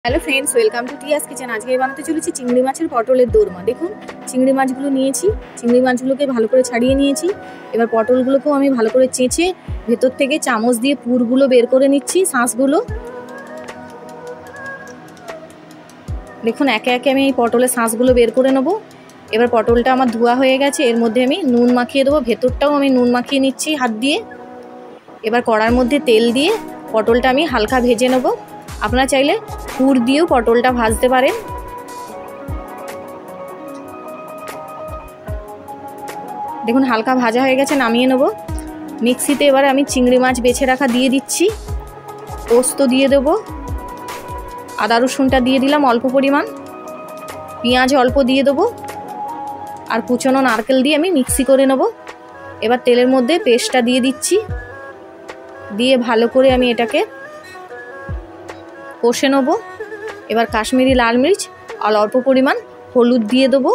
Hello friends, welcome to Tia's kitchen. আজকে বানাতে চলেছি চিংড়ি মাছের পটলের দোরমা। দেখুন, চিংড়ি মাছগুলো নিয়েছি, চিংড়ি মাছগুলোকে ভালো করে ছাড়িয়ে নিয়েছি। এবার পটলগুলোকেও আমি ভালো করে চেঁচে ভেতর থেকে চামচ দিয়ে পুরগুলো বের করে নিচ্ছি, শাঁসগুলো। দেখুন, একে একে আমি এই পটলের শাঁসগুলো বের করে নেবো। এবার পটলটা আমার ধোয়া হয়ে গেছে, এর মধ্যে আমি নুন মাখিয়ে দেবো। ভেতরটাও আমি নুন মাখিয়ে নিচ্ছি হাত দিয়ে। এবার কড়ার মধ্যে তেল দিয়ে পটলটা আমি হালকা ভেজে নেবো। আপনারা চাইলে পুর দিয়েও পটলটা ভাজতে পারেন। দেখুন, হালকা ভাজা হয়ে গেছে, নামিয়ে নেব। মিক্সিতে এবার আমি চিংড়ি মাছ বেছে রাখা দিয়ে দিচ্ছি, পোস্ত দিয়ে দেব, আদা রসুনটা দিয়ে দিলাম অল্প পরিমাণ, পেঁয়াজ অল্প দিয়ে দেবো, আর কুচনো নারকেল দিয়ে আমি মিক্সি করে নেব। এবার তেলের মধ্যে পেস্টটা দিয়ে দিচ্ছি, দিয়ে ভালো করে আমি এটাকে কষে নেব। এবার কাশ্মীরি লাল মির্চ আর অল্প পরিমাণ হলুদ দিয়ে দেবো,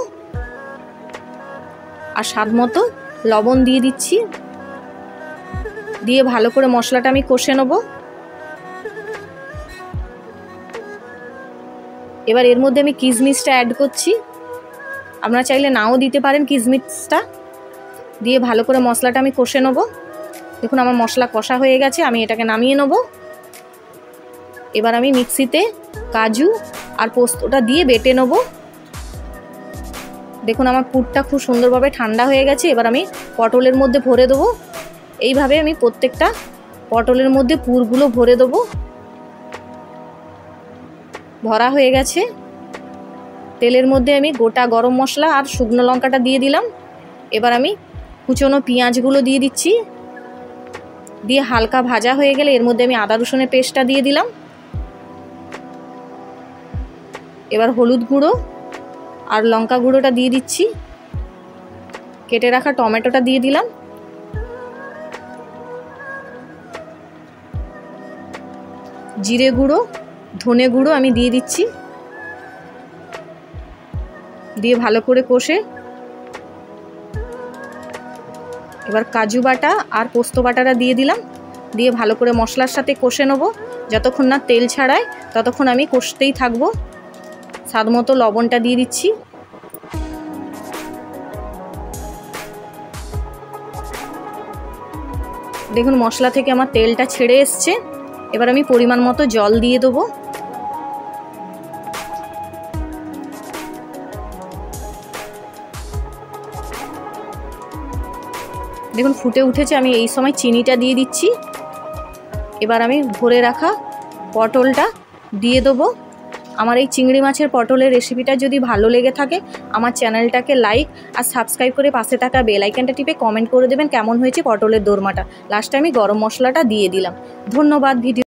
আর স্বাদ মতো লবণ দিয়ে দিচ্ছি। দিয়ে ভালো করে মশলাটা আমি কষে নেব। এবার এর মধ্যে আমি কিশমিশটা অ্যাড করছি, আপনারা চাইলে নাও দিতে পারেন কিশমিশটা। দিয়ে ভালো করে মশলাটা আমি কষে নেব। দেখুন, আমার মশলা কষা হয়ে গেছে, আমি এটাকে নামিয়ে নেব। এবার আমি মিক্সিতে কাজু আর পোস্তটা দিয়ে বেটে নেব। দেখুন, আমার পুরটা খুব সুন্দরভাবে ঠান্ডা হয়ে গেছে। এবার আমি পটলের মধ্যে ভরে দেবো। এইভাবে আমি প্রত্যেকটা পটলের মধ্যে পুরগুলো ভরে দেবো। ভরা হয়ে গেছে। তেলের মধ্যে আমি গোটা গরম মশলা আর শুকনো লঙ্কাটা দিয়ে দিলাম। এবার আমি কুচনো পেঁয়াজগুলো দিয়ে দিচ্ছি। দিয়ে হালকা ভাজা হয়ে গেলে এর মধ্যে আমি আদা রসুনের পেস্টটা দিয়ে দিলাম। এবার হলুদ গুঁড়ো আর লঙ্কা গুঁড়োটা দিয়ে দিচ্ছি। কেটে রাখা টমেটোটা দিয়ে দিলাম। জিরে গুঁড়ো, ধনে গুঁড়ো আমি দিয়ে দিচ্ছি। দিয়ে ভালো করে কষে এবার কাজু বাটা আর পোস্ত বাটাটা দিয়ে দিলাম। দিয়ে ভালো করে মশলার সাথে কষে নেব। যতক্ষণ না তেল ছাড়ায় ততক্ষণ আমি কষতেই থাকবো। স্বাদ মতো লবণটা দিয়ে দিচ্ছি। দেখুন, মশলা থেকে আমার তেলটা ছেড়ে এসছে। এবার আমি পরিমাণ মতো জল দিয়ে দেবো। দেখুন, ফুটে উঠেছে, আমি এই সময় চিনিটা দিয়ে দিচ্ছি। এবার আমি ভরে রাখা পটলটা দিয়ে দেবো। আমার এই চিংড়ি মাছের পটলের রেসিপিটা যদি ভালো লেগে থাকে, আমার চ্যানেলটাকে লাইক আর সাবস্ক্রাইব করে পাশে থাকা বেল আইকনটা টিপে কমেন্ট করে দেবেন কেমন হয়েছে পটলের দোরমাটা। লাস্টে আমি গরম মশলাটা দিয়ে দিলাম। ধন্যবাদ। ভিডিও